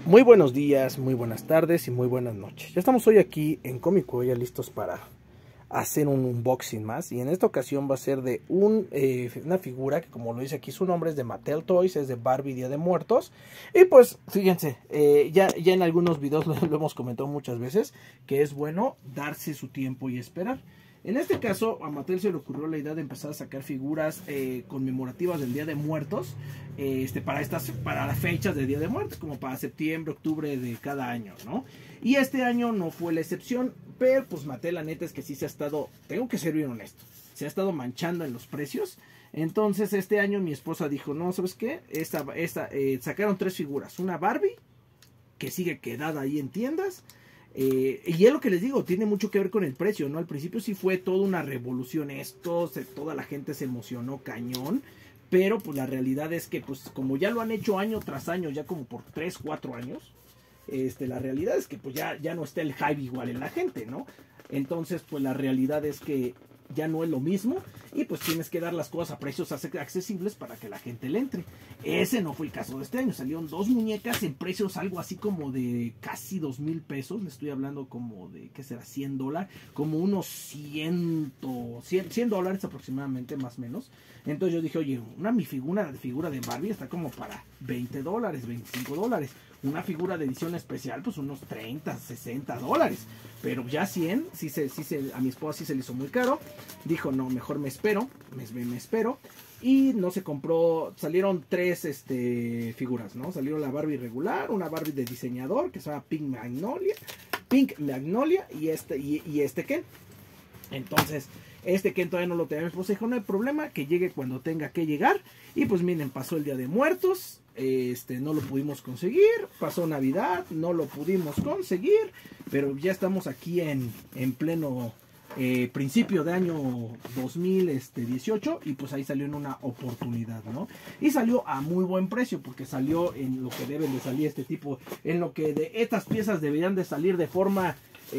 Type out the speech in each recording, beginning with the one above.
Muy buenos días, muy buenas tardes y muy buenas noches. Ya estamos hoy aquí en Cómico, ya listos para hacer un unboxing más. Y en esta ocasión va a ser de una figura que, como lo dice aquí su nombre, es de Mattel Toys, es de Barbie Día de Muertos. Y pues fíjense, ya en algunos videos lo hemos comentado muchas veces, que es bueno darse su tiempo y esperar. En este caso, a Mattel se le ocurrió la idea de empezar a sacar figuras conmemorativas del Día de Muertos para las fechas del Día de Muertos, como para septiembre, octubre de cada año, ¿no? Y este año no fue la excepción, pero pues Mattel, la neta es que sí se ha estado, tengo que ser bien honesto, se ha estado manchando en los precios. Entonces este año mi esposa dijo, no, ¿sabes qué? Sacaron 3 figuras, una Barbie, que sigue quedada ahí en tiendas. Y es lo que les digo, tiene mucho que ver con el precio, ¿no? Al principio sí fue toda una revolución esto, toda la gente se emocionó cañón, pero pues la realidad es que pues como ya lo han hecho año tras año, ya como por 3, 4 años, la realidad es que pues ya no está el hype igual en la gente, ¿no? Entonces pues la realidad es que ya no es lo mismo y pues tienes que dar las cosas a precios accesibles para que la gente le entre. Ese no fue el caso de este año. Salieron 2 muñecas en precios algo así como de casi 2,000 pesos. Le estoy hablando como de, ¿qué será? $100, como unos 100 dólares aproximadamente, más o menos. Entonces yo dije, oye, una figura de Barbie está como para $20, $25. Una figura de edición especial, pues unos 30, 60 dólares. Pero ya 100, a mi esposa sí se le hizo muy caro. Dijo, no, mejor me espero. Me espero. Y no se compró, salieron 3 figuras, ¿no? Salió la Barbie regular, una Barbie de diseñador, que se llama Pink Magnolia, y este Ken. Entonces, este Ken todavía no lo tenía mi esposa. Dijo, no hay problema, que llegue cuando tenga que llegar. Y pues miren, pasó el Día de Muertos. No lo pudimos conseguir, pasó Navidad, no lo pudimos conseguir, pero ya estamos aquí en pleno principio de año 2018 y pues ahí salió en una oportunidad, ¿no? Y salió a muy buen precio porque salió en lo que deben de salir en lo que de estas piezas deberían de salir de forma,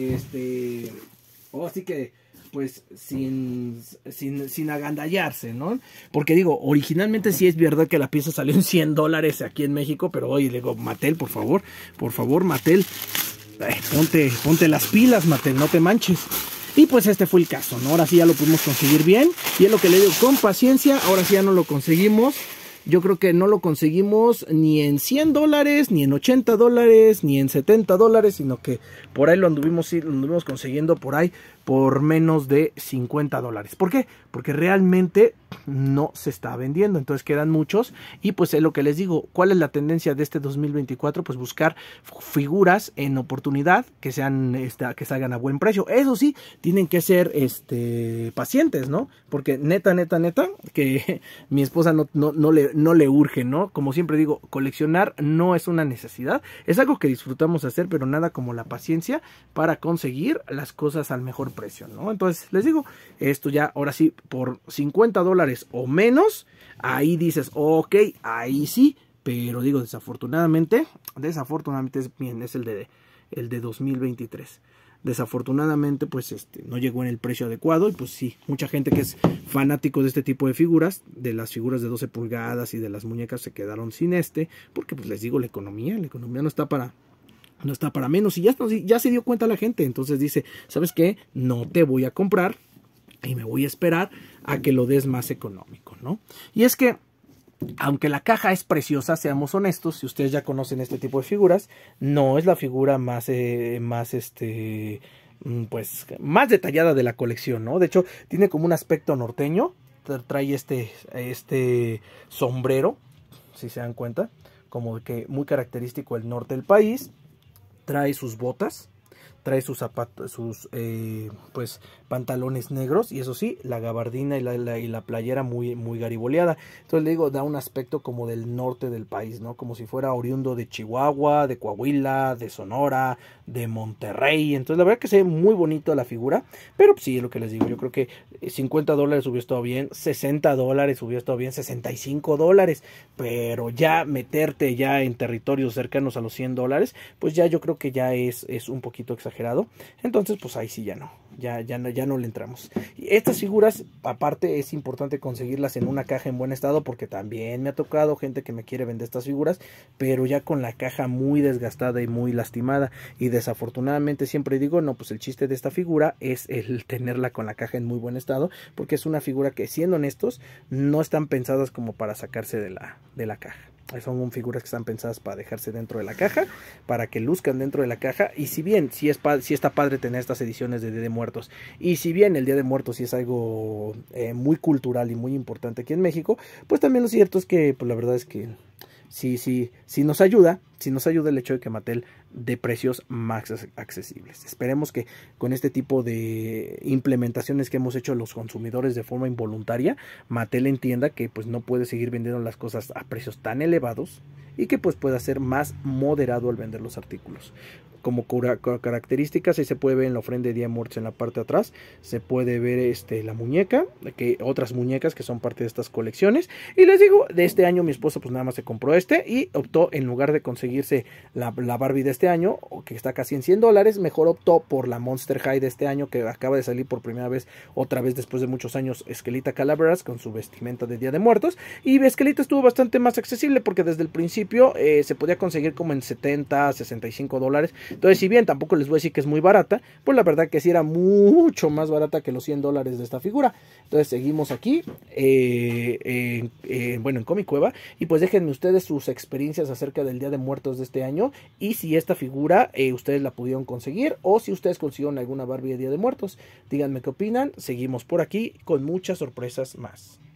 así que pues sin agandallarse, ¿no? Porque digo, originalmente sí es verdad que la pieza salió en $100 aquí en México, pero oye, le digo, Mattel, por favor, Mattel, ponte las pilas, Mattel, no te manches. Y pues este fue el caso, ¿no? Ahora sí ya lo pudimos conseguir bien, y es lo que le digo, con paciencia, ahora sí ya no lo conseguimos. Yo creo que no lo conseguimos ni en $100, ni en $80, ni en $70, sino que por ahí lo anduvimos consiguiendo por ahí por menos de $50. ¿Por qué? Porque realmente no se está vendiendo, entonces quedan muchos. Y pues es lo que les digo, ¿cuál es la tendencia de este 2024? Pues buscar figuras en oportunidad que que salgan a buen precio. Eso sí, tienen que ser pacientes, ¿no? Porque neta, que mi esposa no le urge, ¿no? Como siempre digo, coleccionar no es una necesidad, es algo que disfrutamos hacer, pero nada como la paciencia para conseguir las cosas al mejor precio, ¿no? Entonces les digo, esto ya ahora sí por $50 o menos, ahí dices, ok, ahí sí, pero digo, desafortunadamente es el de 2023. Desafortunadamente pues no llegó en el precio adecuado y pues sí, mucha gente que es fanático de este tipo de figuras, de las figuras de 12 pulgadas y de las muñecas, se quedaron sin porque pues les digo, la economía no está para menos, y ya se dio cuenta la gente. Entonces dice, ¿sabes qué? No te voy a comprar y me voy a esperar a que lo des más económico, ¿no? Y es que aunque la caja es preciosa, seamos honestos, si ustedes ya conocen este tipo de figuras, no es la figura más detallada de la colección, ¿no? De hecho, tiene como un aspecto norteño, trae este sombrero, si se dan cuenta, como que muy característico del norte del país. Trae sus botas, trae sus zapatos, pues pantalones negros, y eso sí, la gabardina y la playera muy gariboleada. Entonces le digo, da un aspecto como del norte del país, ¿no? Como si fuera oriundo de Chihuahua, de Coahuila, de Sonora, de Monterrey. Entonces la verdad que se ve muy bonito la figura, pero sí, es lo que les digo, yo creo que $50 hubiera estado bien, $60 hubiera estado bien, $65, pero ya meterte ya en territorios cercanos a los $100, pues ya yo creo que ya es un poquito exagerado. Entonces pues ahí sí ya no. ya no le entramos. Y estas figuras, aparte, es importante conseguirlas en una caja en buen estado, porque también me ha tocado gente que me quiere vender estas figuras, pero ya con la caja muy desgastada y muy lastimada. Y desafortunadamente siempre digo, no, pues el chiste de esta figura es el tenerla con la caja en muy buen estado, porque es una figura que, siendo honestos, no están pensadas como para sacarse de la caja. Son figuras que están pensadas para dejarse dentro de la caja, para que luzcan dentro de la caja. Y si bien sí está padre tener estas ediciones de Día de Muertos, y si bien el Día de Muertos sí es algo muy cultural y muy importante aquí en México, pues también lo cierto es que pues la verdad es que sí nos ayuda el hecho de que Mattel dé precios más accesibles. Esperemos que con este tipo de implementaciones que hemos hecho los consumidores de forma involuntaria, Mattel entienda que pues no puede seguir vendiendo las cosas a precios tan elevados, y que pues pueda ser más moderado al vender los artículos. Como características, ahí se puede ver en la ofrenda de Día de Muertos, en la parte de atrás se puede ver la muñeca, otras muñecas que son parte de estas colecciones. Y les digo, de este año mi esposa pues nada más se compró y optó, en lugar de conseguirse la Barbie de este año, que está casi en $100, mejor optó por la Monster High de este año, que acaba de salir por primera vez, otra vez después de muchos años, Esquelita Calaveras, con su vestimenta de Día de Muertos. Y Esquelita estuvo bastante más accesible, porque desde el principio se podía conseguir como en $70, $65. Entonces, si bien tampoco les voy a decir que es muy barata, pues la verdad que sí era mucho más barata que los $100 de esta figura. Entonces seguimos aquí, bueno, en Comic Cueva, y pues déjenme ustedes sus experiencias acerca del Día de Muertos de este año, y si esta figura ustedes la pudieron conseguir, o si ustedes consiguieron alguna Barbie de Día de Muertos. Díganme qué opinan. Seguimos por aquí con muchas sorpresas más.